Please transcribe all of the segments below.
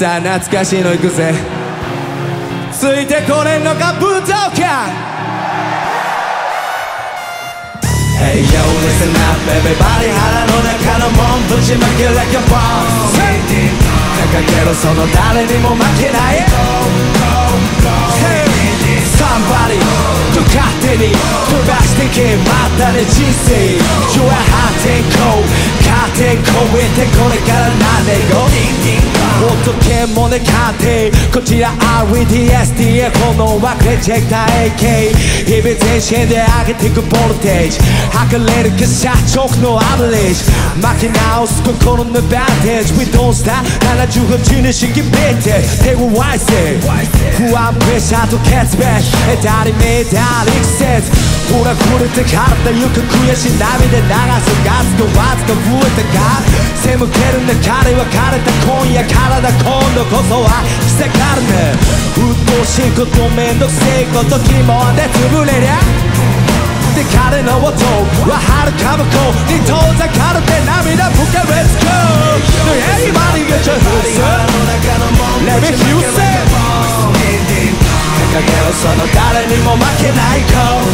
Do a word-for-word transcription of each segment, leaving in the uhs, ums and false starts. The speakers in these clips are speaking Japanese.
さあ懐かしいのいくぜ。ついてこれんのか武道館。 Hey yo listen up everybody 腹の中のもんぶちまけ like a bomb。 掲げろその誰にも負けない。 Hey somebody と勝手に飛ばしてけまたね人生。弱い破天荒カーテン越えてこれから何年後。仏もね鑑定こちら アールイーディーエスティー へ炎はプレジェクター エーケー 日々全身で上げてくボルテージ測れるか社長のアベレージ巻き直す心のバンテージ We don't stop ななじゅうはちねん式ビンテージ手をワイセ不安プレッシャーと決別当たり前であり季節ほら触れて体ゆく悔しい涙流すガスがわずか増えたか背向ける中で別れた今夜からだ今度こそは奇跡あるね。鬱陶しいことめんどくせえこと疑問で潰れりゃで彼の音は遥か向こうに遠ざかるって涙ぶけ Let's go No anybody get your hooks up Let me feel it 掲げろその誰にも負けない Go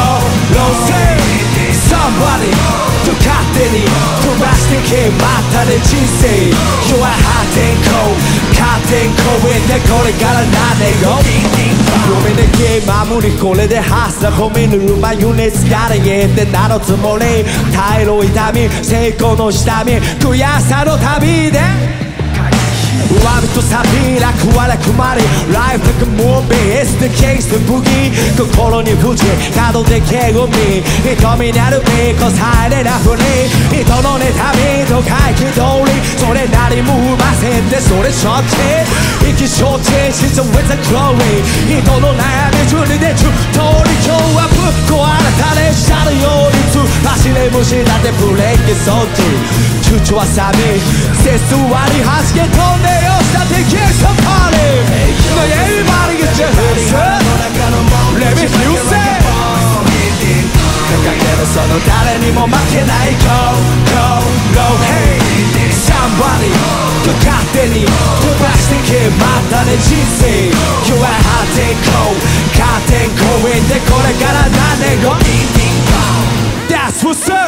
Go Don't say Somebody と勝手に飛ばしてけまたね人生弱い破天荒カーテン越えてこれから何年後読めねえ守りこれでハスラ込みぬるま湯に疲れへって名のつもり耐えろ痛み成功の下見悔しさの旅で上身とサビ楽は楽まり Life like a movie It's the case to boogie 心に不自角で敬語に瞳にあるビーコ入れなふり人の妬みと回帰通りそれなりも生ませんでそれ承知意気承知 She's with a glory 人の悩み順にで中通り今日はぶっ壊れた列車のようにつ走れ虫だってブレーキ装置躊躇はサビ節割りはじけ飛んでよしたって Kick some party No everybody get your hooks up Let me feel it 掲げろその誰にも負けない Go Go Go Hey Somebody と勝手に飛ばしてけまたね人生弱い破天荒カーテン越えてこれから何年後 That's what's up